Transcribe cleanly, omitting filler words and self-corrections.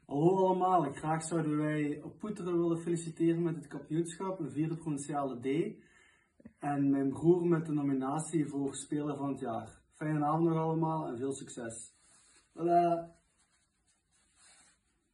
Hallo allemaal, graag zouden wij Poeteren willen feliciteren met het kampioenschap, een vierde provinciale D. En mijn broer met de nominatie voor Speler van het Jaar. Fijne avond nog allemaal en veel succes. Tada!